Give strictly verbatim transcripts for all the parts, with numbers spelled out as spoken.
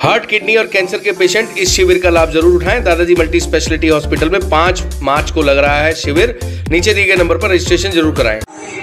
Heart, kidney और cancer के patient इस शिविर का लाभ जरूर उठाएं। दादाजी मल्टी स्पेशलिटी हॉस्पिटल में पाँच मार्च को लग रहा है शिविर। नीचे दिए गए नंबर पर रजिस्ट्रेशन जरूर कराएं।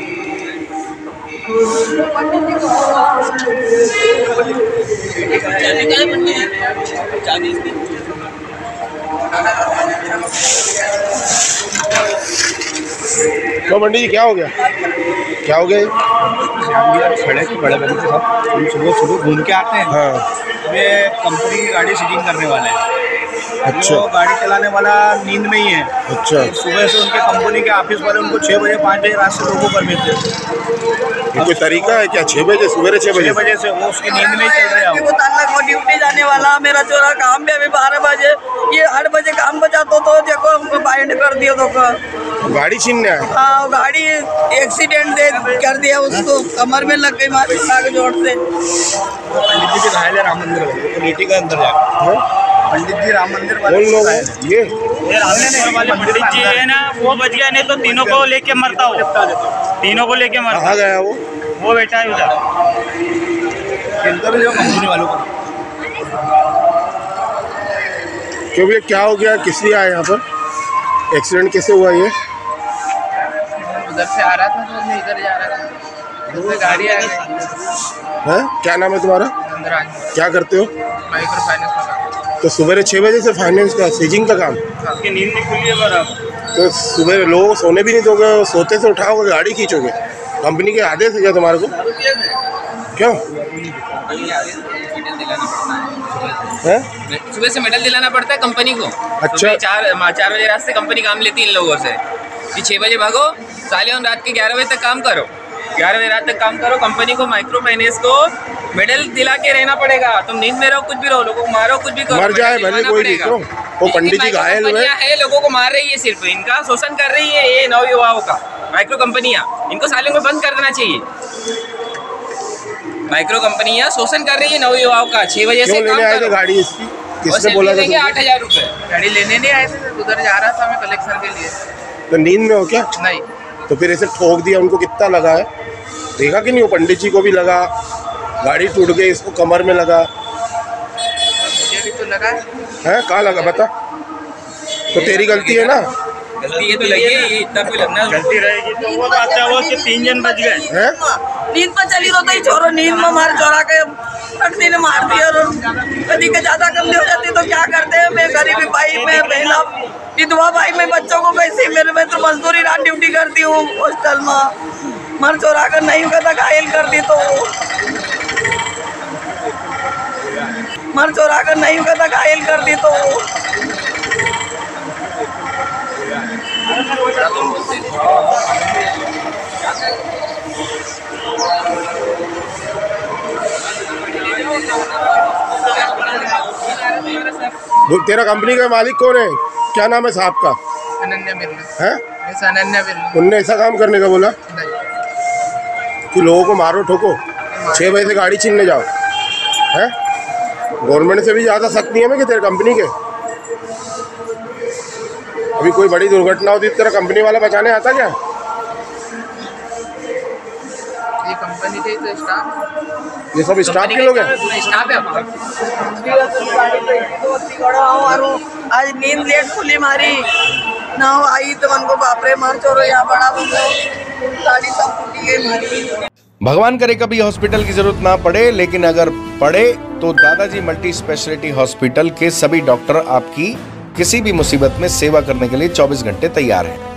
तो मंडी जी क्या हो गया क्या हो गया खड़े थे बड़े बड़े के साथ, हम सुबह सुबह घूम के आते हैं। हाँ वे कंपनी की गाड़ी सीजिंग करने वाले हैं। अच्छा। वो गाड़ी चलाने वाला नींद में ही है। अच्छा। सुबह से उनके कंपनी के ऑफिस वाले उनको छः बजे पाँच बजे रात से लोगों पर मिलते हैं। ये कोई तरीका है क्या? छः बजे सवेरे छः बजे छः बजे से वो उसकी नींद में ही चल रहे हैं। वो ड्यूटी जाने वाला, मेरा चोरा काम पे अभी बारह बजे, ये आठ बजे काम बचा तो तो देखो हमको बाइंड कर दिया तो गाड़ी छीनने आए। हाँ गाड़ी एक्सीडेंट दे कर दिया, उसको कमर में लग गई मार के जोर से। पंडित जी के घायल है राम मंदिर वाले, नीति का अंदर जाकर पंडित जी राम मंदिर वाले कौन लोग हैं? ये ये राम मंदिर वाले पंडित जी है ना, वो बच गया, नहीं तो तीनों को लेके मरता हो। तीनों को लेके मरता। कहाँ गया वो? वो बैठा है उधर कंपनी वालों को। क्यों भैया क्या हो गया? किस लिए आए यहाँ पर? एक्सीडेंट कैसे हुआ ये? उधर से आ रहा था तो मैं इधर जा रहा था, उधर गाड़ी आ गई। है क्या नाम है तुम्हारा? क्या करते हो? माइक्रो फाइनेंस का। तो सुबह छः बजे से फाइनेंस का सीजिंग का काम। आपकी नींद नहीं खुली है बराबर। तो सुबह लोग सोने भी नहीं दोगे, सोते से उठाओगे गाड़ी खींचोगे? कंपनी के आदेश है क्या तुम्हारे को? क्यों है? सुबह से मेडल दिलाना पड़ता है कंपनी को। अच्छा। चार चार बजे रात से कंपनी काम लेती है इन लोगों से कि छः बजे भागो, साले उन रात के ग्यारह बजे तक काम करो, ग्यारह बजे रात तक काम करो। कंपनी को, माइक्रो फाइनेंस को मेडल दिला के रहना पड़ेगा। तुम नींद में रहो, कुछ भी रहो, लोगों को मारो, कुछ भी करो, मर जाए भले कोई नहीं। क्यों वो पंडित जी घायल हुए है, लोगों को मार रही है, सिर्फ इनका शोषण कर रही है ये नवयुवाओं का। माइक्रो कंपनियां, इनको सालों में बंद कर देना चाहिए। माइक्रो कंपनियां शोषण कर रही है नवयुवाओं का। छह बजे से काम करो। गाड़ी इसकी किसने बोला था? आठ हजार रुपए गाड़ी लेने नहीं आए थे, उधर जा रहा था मैं कलेक्शन के लिए। तो नींद में हो क्या? नहीं। तो फिर ऐसे ठोक दिया, उनको कितना लगा है देखा कि नहीं? वो पंडित जी को भी लगा, गाड़ी टूट गई, इसको कमर में लगा। मुझे भी तो लगा है। कहाँ लगा बता? तो तेरी गलती है ना? गलती ये तो लगी है, ये इतना भी लगना गलती रहेगी तो वो अच्छा वो कि तीन जन बच गए हैं। नींद पर चली तो ही छोरो, नींद में मार चोरा के पटनी ने मार दिया। और कभी के ज्यादा कमली हो जाती तो क्या करते हैं? मैं गरीबी भाई, मैं बहना विधवा भाई, मैं बच्चों को कैसे, मेरे में तो मजदूरी रात ड्यूटी करती हूँ हॉस्टल में। मर चोरा कर नहीं कहता घायल कर दी तो मर चोरा कर नहीं कहता घायल कर दी तो तेरा कंपनी का मालिक कौन है? क्या नाम है साहब का? अनन्या मिर्ना है। अनन्या मिर्ना। उनने ऐसा काम करने का बोला कि लोगों को मारो ठोको, छः बजे से गाड़ी छीनने जाओ? है गवर्नमेंट से भी ज़्यादा सख्त नियम है कि तेरे कंपनी के? अभी कोई बड़ी दुर्घटना होती तो तेरा कंपनी वाला बचाने आता क्या? ये कंपनी के तो स्टाफ, ये सब स्टाफ के लोग हैं। स्टाफ है आपका। आज नींद लेट खुली मारी ना हो आई तो मन को बापरे मार चोरो यहाँ बड़ा गाड़ी सब टूटी गई मारी। भगवान करे कभी हॉस्पिटल की जरूरत ना पड़े, लेकिन अगर पड़े तो दादाजी मल्टी स्पेशलिटी हॉस्पिटल के सभी डॉक्टर आपकी किसी भी मुसीबत में सेवा करने के लिए चौबीस घंटे तैयार हैं।